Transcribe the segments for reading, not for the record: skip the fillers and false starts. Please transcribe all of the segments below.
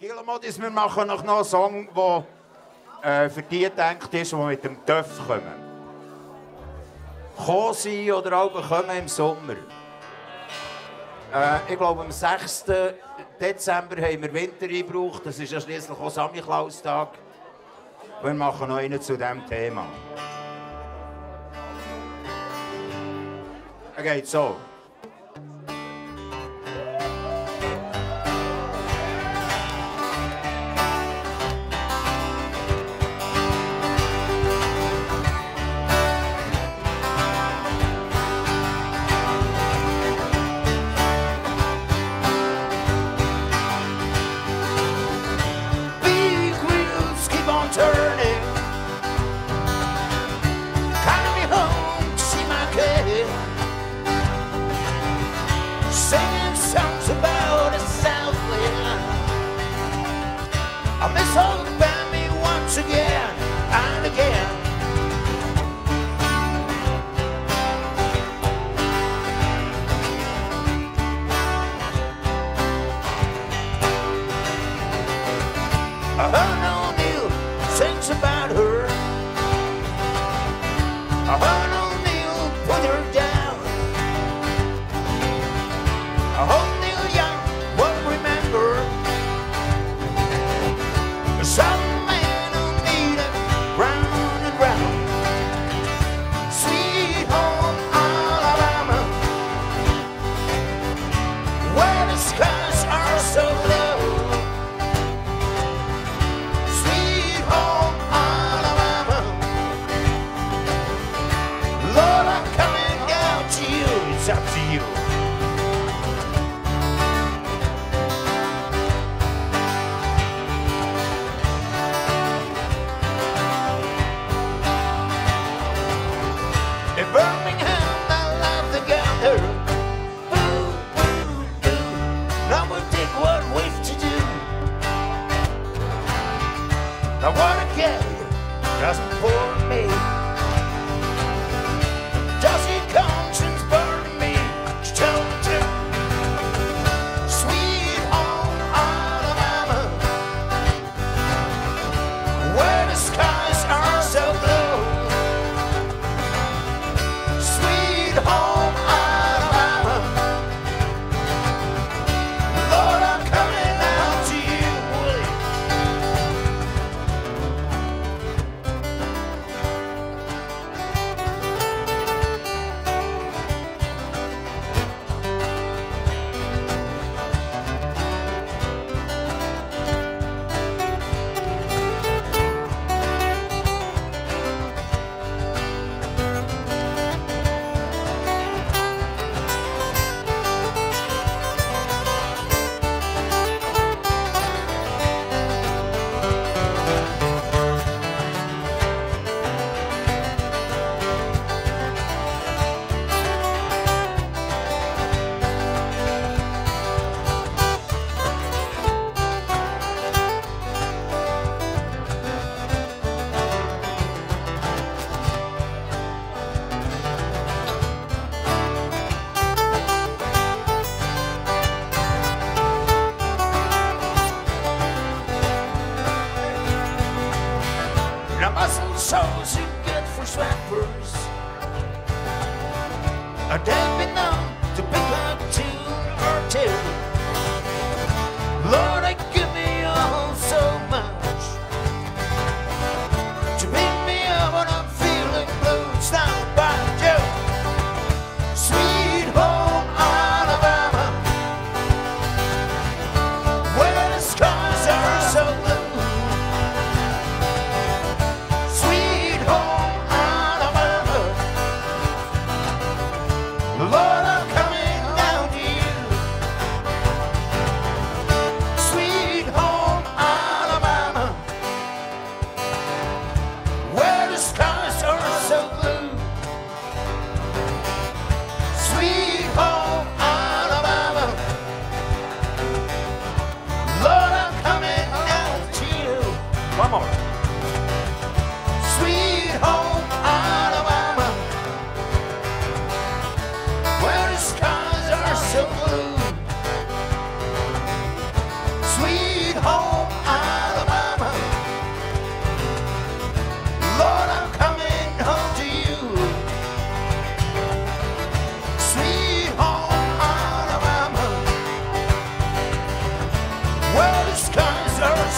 Gila Modis, wir machen noch einen Song, der für die gedacht ist, die mit dem Töff kommen. Kommen sie oder auch kommen im Sommer. Ich glaube, am 6. Dezember haben wir Winter eingebraucht. Das ist ja schliesslich auch Samichlaustag. Wir machen noch einen zu diesem Thema. Er geht so.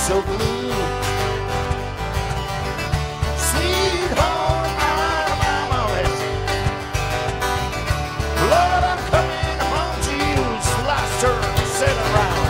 so blue. Sweet home Alabama, Lord, I'm coming home to you. It's the last turn, sit around.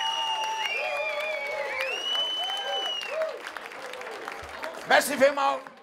Merci vielmals.